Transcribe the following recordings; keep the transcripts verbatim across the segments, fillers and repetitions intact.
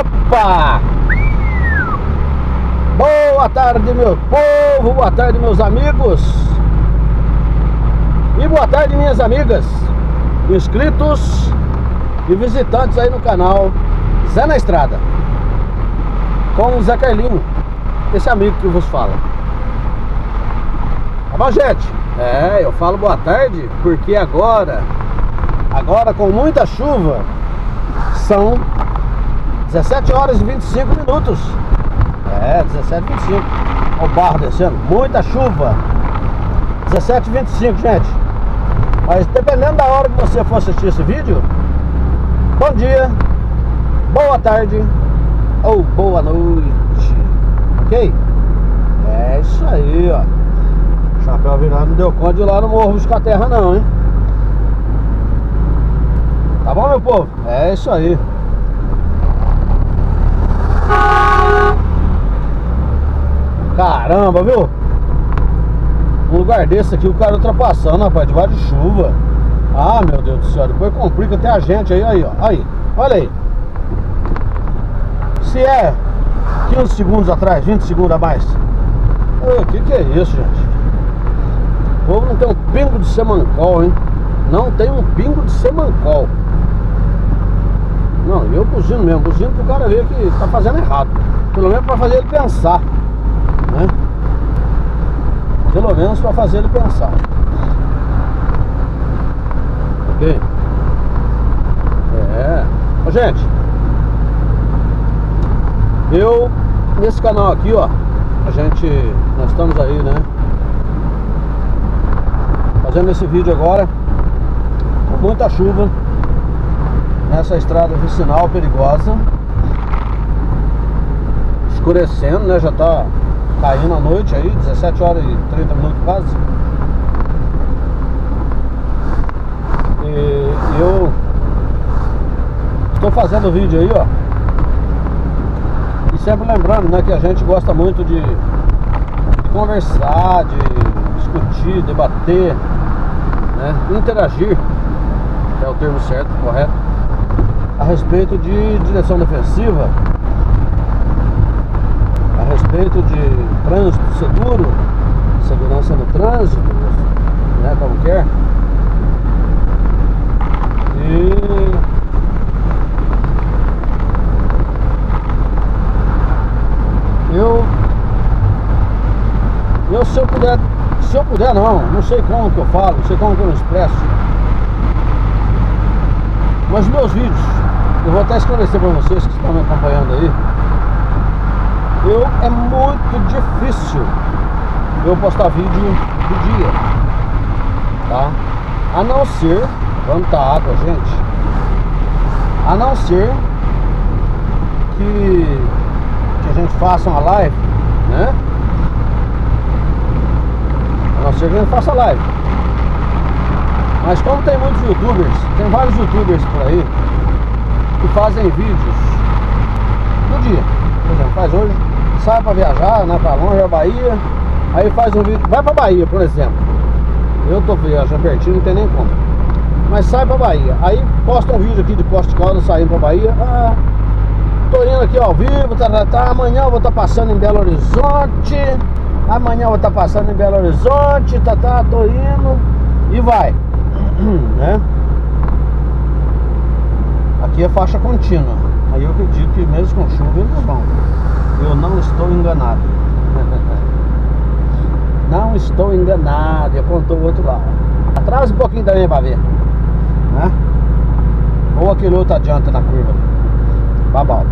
Opa! Boa tarde, meu povo, boa tarde, meus amigos. E boa tarde, minhas amigas, inscritos e visitantes aí no canal Zé na Estrada, com o Zé Carlinho, esse amigo que vos fala. Tá bom, gente? É, eu falo boa tarde porque agora, agora com muita chuva, são dezessete horas e vinte e cinco minutos. É, dezessete e vinte e cinco. Olha o barro descendo, muita chuva. dezessete e vinte e cinco, gente. Mas dependendo da hora que você for assistir esse vídeo, bom dia, boa tarde ou boa noite. Ok? É isso aí, ó. Chapéu virado não deu conta de ir lá no morro buscar terra não, hein? Tá bom, meu povo? É isso aí. Caramba, viu? Um lugar desse aqui, o cara ultrapassando, rapaz, debaixo de chuva. Ah, meu Deus do céu, depois complica até a gente aí, aí, ó. Aí, olha aí. Se é quinze segundos atrás, vinte segundos a mais. O que que é isso, gente? O povo não tem um pingo de semancol, hein? Não tem um pingo de semancol. Não, eu buzino mesmo, buzino pro cara ver que tá fazendo errado. Pelo menos pra fazer ele pensar, né? Pelo menos pra fazer ele pensar. Ok? É. Ô, gente, eu, nesse canal aqui, ó, a gente, nós estamos aí, né, fazendo esse vídeo agora com muita chuva nessa estrada vicinal perigosa, escurecendo, né, já tá caindo a noite aí, dezessete horas e trinta minutos quase. E eu estou fazendo o vídeo aí, ó, e sempre lembrando, né, que a gente gosta muito de, de conversar, de discutir, debater, né, interagir, é o termo certo, correto, a respeito de direção defensiva, a respeito de trânsito seguro, segurança no trânsito, né, como quer. E eu eu se eu puder, se eu puder não, não sei como que eu falo, não sei como que eu me expresso, mas meus vídeos, eu vou até esclarecer para vocês que estão me acompanhando aí. Eu, é muito difícil eu postar vídeo do dia, tá? A não ser, quando tá água, gente, a não ser que, que a gente faça uma live, né? A não ser que a gente faça live. Mas como tem muitos youtubers, tem vários youtubers por aí que fazem vídeos no dia. Por exemplo, faz hoje, sai pra viajar, né, pra longe, a Bahia, aí faz um vídeo, vai pra Bahia, por exemplo. Eu tô viajando pertinho, não tem nem como. Mas sai pra Bahia, aí posta um vídeo aqui de Poste Caldas saindo pra Bahia. Ah, tô indo aqui ao vivo, tá, tá, tá, amanhã eu vou estar tá passando em Belo Horizonte, amanhã eu vou estar tá passando em Belo Horizonte, tá, tá, tô indo, e vai, né? Aqui é faixa contínua, aí eu acredito que mesmo com chuva eles vão. Eu não estou enganado. Não estou enganado. E apontou o outro lado. Atrasa um pouquinho também pra ver, né? Ou aquele outro adianta na curva. Babau.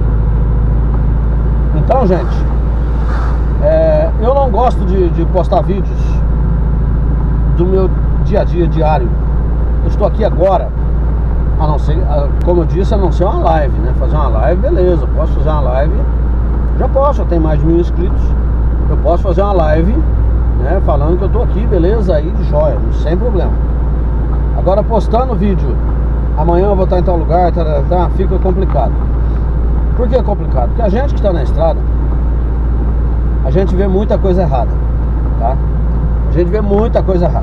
Então, gente, é, eu não gosto de, de postar vídeos do meu dia a dia diário. Eu estou aqui agora, a não ser, como eu disse, a não ser uma live, né? Fazer uma live, beleza, eu posso fazer uma live. Já posso, eu tenho mais de mil inscritos. Eu posso fazer uma live, né, falando que eu tô aqui, beleza, aí de joia, sem problema. Agora postando vídeo, amanhã eu vou estar em tal lugar, tá, tá, fica complicado. Por que é complicado? Porque a gente que está na estrada, a gente vê muita coisa errada, tá? A gente vê muita coisa errada.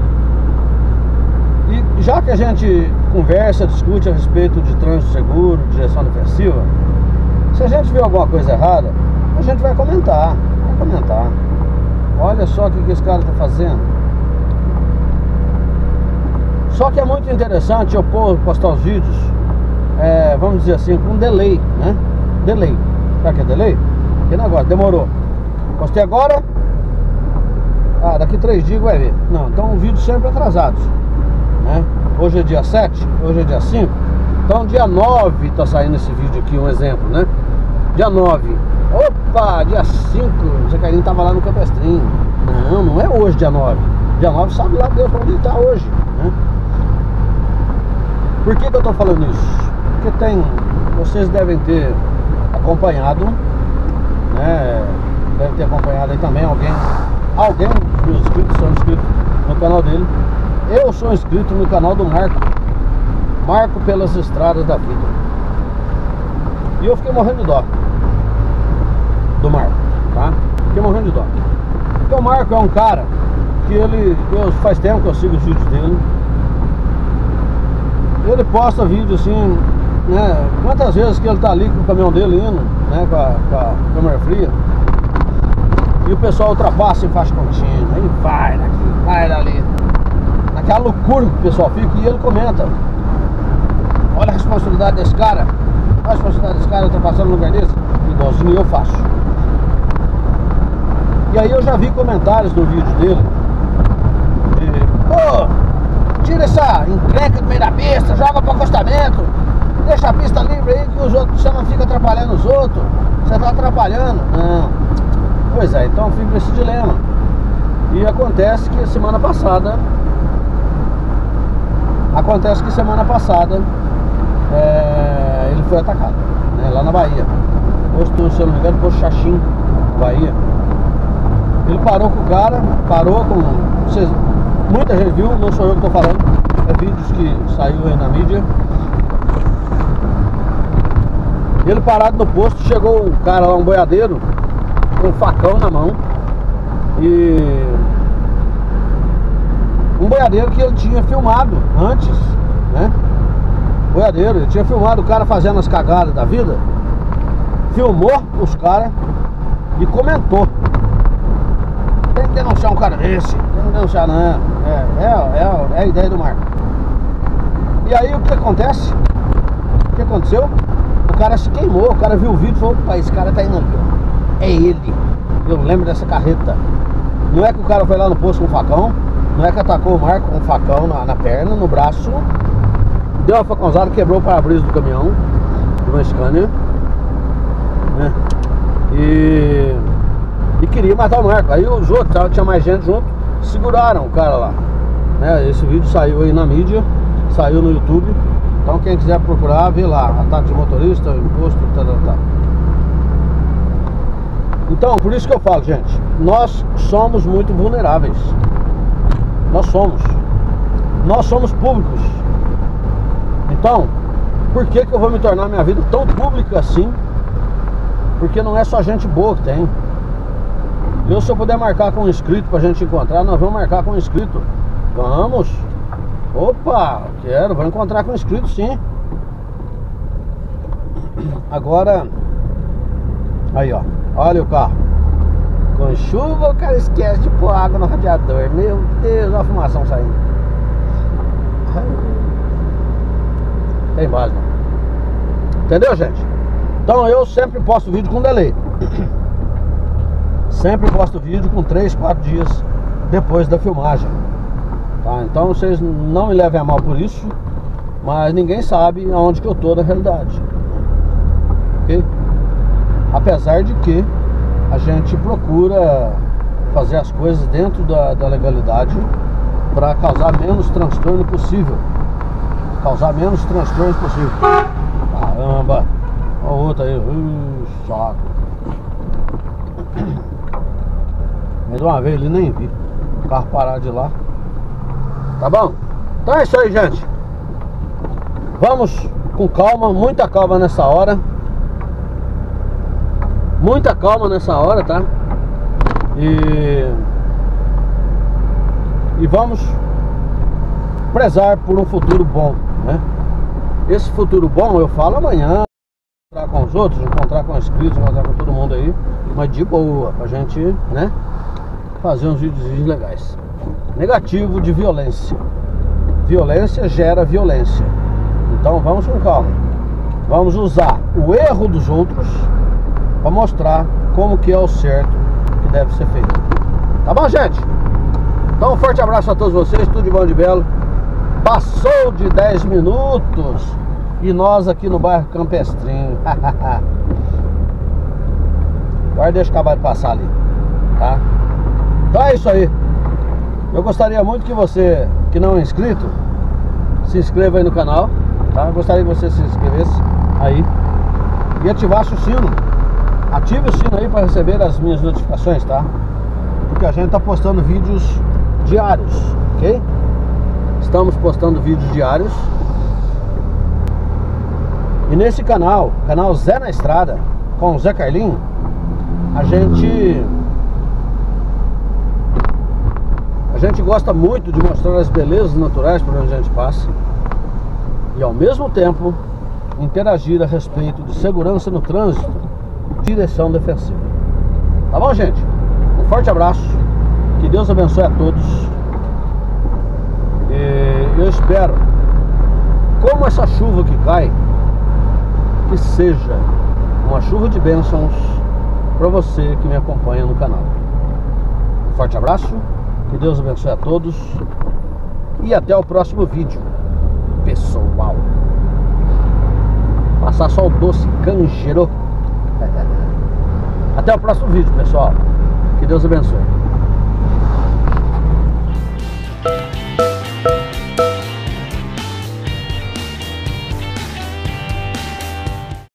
E já que a gente conversa, discute a respeito de trânsito seguro, direção defensiva, Se a gente vê alguma coisa errada, a gente vai comentar. Vai comentar. Olha só o que, que esse cara tá fazendo. Só que é muito interessante eu postar os vídeos, é, vamos dizer assim, com delay, né? Delay. Sabe o que é delay? Que negócio, demorou. Postei agora. Ah, daqui três dias vai ver. Não, então um vídeo sempre atrasados, né? Hoje é dia sete, hoje é dia cinco. Então dia nove tá saindo esse vídeo aqui, um exemplo, né? Dia nove. Opa, dia cinco, o Zé Carlinhos tava lá no Campestrinho. Não, não é hoje dia nove. Dia nove sabe lá Deus onde ele tá hoje, né? Por que que eu tô falando isso? Porque tem, vocês devem ter acompanhado, né? Devem ter acompanhado aí também alguém. Alguém dos meus inscritos são inscritos no canal dele. Eu sou inscrito no canal do Marco. Marco pelas estradas da vida. E eu fiquei morrendo de dó do Marco, tá? Fiquei morrendo de dó. Porque o Marco é um cara que ele, eu, faz tempo que eu sigo os vídeos dele. Ele posta vídeo assim, né? Quantas vezes que ele tá ali com o caminhão dele indo, né? Com a, com a câmera fria. E o pessoal ultrapassa em faixa contínua. Aí vai daqui, vai dali. Naquela loucura que o pessoal fica. E ele comenta: olha a responsabilidade desse cara. Olha a responsabilidade desse cara ultrapassando no lugar desse. Igualzinho eu faço. E aí eu já vi comentários no vídeo dele de: pô, tira essa encrenca do meio da pista, joga pro acostamento, deixa a pista livre aí que os outros, você não fica atrapalhando os outros. Você tá atrapalhando. Não. Pois é, então fica nesse dilema. E acontece que semana passada Acontece que semana passada é, ele foi atacado, né, lá na Bahia. Posto, se eu não me engano, posto Xaxim, Bahia. Ele parou com o cara, parou com... Vocês, muita gente viu, não sou eu que estou falando. É vídeos que saiu aí na mídia. Ele parado no posto, chegou um cara lá, um boiadeiro, com um facão na mão. E um boiadeiro que ele tinha filmado antes, né? Boiadeiro, ele tinha filmado o cara fazendo as cagadas da vida. Filmou os caras e comentou: tem que denunciar um cara desse, tem que denunciar, não. É, é, é, é a ideia do Marco. E aí o que acontece? O que aconteceu? O cara se queimou, o cara viu o vídeo e falou: opa, esse cara tá indo ali, ó. É ele. Eu lembro dessa carreta. Não é que o cara foi lá no posto com um facão, não é que atacou o Marco com um facão na, na perna, no braço, deu uma facãozada, quebrou o para-brisa do caminhão, de uma Scania, né? E, e queria matar o Marco. Aí os outros, tinha mais gente junto, seguraram o cara lá, né? Esse vídeo saiu aí na mídia, saiu no YouTube. Então quem quiser procurar, vê lá: ataque de motorista, imposto, tá, tá, tá. Então, por isso que eu falo, gente, nós somos muito vulneráveis. Nós somos. Nós somos públicos. Então, por que que eu vou me tornar minha vida tão pública assim? Porque não é só gente boa que tem. Eu, se eu puder marcar com um inscrito pra gente encontrar, nós vamos marcar com um inscrito. Vamos. Opa, quero, vou encontrar com um inscrito, sim. Agora, aí ó, olha o carro. Com chuva o cara esquece de pôr água no radiador. Meu Deus, olha a fumação saindo. Tem base, não. Entendeu, gente? Então eu sempre posto vídeo com delay. Sempre posto vídeo com três, quatro dias depois da filmagem, tá? Então vocês não me levem a mal por isso, mas ninguém sabe aonde que eu tô na realidade, ok? Apesar de que a gente procura fazer as coisas dentro da, da legalidade para causar menos transtorno possível. Causar menos transtorno possível. Caramba! Olha o outro aí. Uh, saco. Mais uma vez ele nem vi. O carro parado de lá. Tá bom? Então é isso aí, gente. Vamos com calma, muita calma nessa hora. Muita calma nessa hora, tá? E E vamos prezar por um futuro bom, né? Esse futuro bom eu falo amanhã, encontrar com os outros, encontrar com os inscritos, encontrar com todo mundo aí, mas de boa, pra gente, né, fazer uns vídeos legais. Negativo de violência. Violência gera violência. Então vamos com calma. Vamos usar o erro dos outros para mostrar como que é o certo que deve ser feito. Tá bom, gente? Então um forte abraço a todos vocês, tudo de bom de belo. Passou de dez minutos e nós aqui no bairro Campestrinho. Agora deixa acabar de passar ali, tá? Então é isso aí. Eu gostaria muito que você, que não é inscrito, se inscreva aí no canal, tá? Eu gostaria que você se inscrevesse aí e ativasse o sino. Ative o sino aí para receber as minhas notificações, tá? Porque a gente tá postando vídeos diários, ok? Estamos postando vídeos diários. E nesse canal, canal Zé na Estrada, com o Zé Carlinho, a gente a gente gosta muito de mostrar as belezas naturais por onde a gente passa e ao mesmo tempo interagir a respeito de segurança no trânsito, direção defensiva. Tá bom, gente? Um forte abraço, que Deus abençoe a todos. E eu espero, como essa chuva que cai, que seja uma chuva de bênçãos para você que me acompanha no canal. Um forte abraço, que Deus abençoe a todos e até o próximo vídeo, pessoal. Passar só o doce canjero. Até o próximo vídeo, pessoal. Que Deus abençoe.